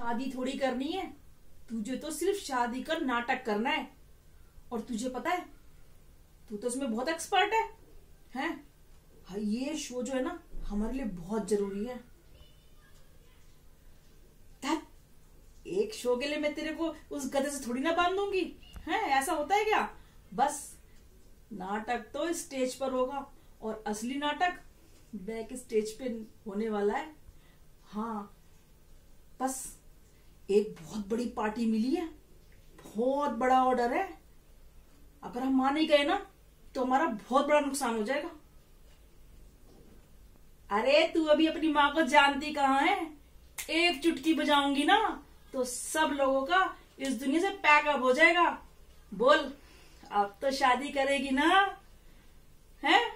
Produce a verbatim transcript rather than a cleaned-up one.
शादी थोड़ी करनी है, तुझे तो सिर्फ शादी का नाटक करना है। और तुझे पता है, तू तो इसमें बहुत एक्सपर्ट है, हैं? हाँ, ये शो जो है ना हमारे लिए बहुत जरूरी है। एक शो के लिए मैं तेरे को उस गधे से थोड़ी ना बांध दूंगी, हैं? ऐसा होता है क्या? बस नाटक तो स्टेज पर होगा और असली नाटक बैक स्टेज पे होने वाला है। हाँ, बस एक बहुत बड़ी पार्टी मिली है, बहुत बड़ा ऑर्डर है। अगर हम मान नहीं गए ना तो हमारा बहुत बड़ा नुकसान हो जाएगा। अरे तू अभी अपनी माँ को जानती कहाँ है? एक चुटकी बजाऊंगी ना तो सब लोगों का इस दुनिया से पैकअप हो जाएगा। बोल, अब तो शादी करेगी ना? हैं?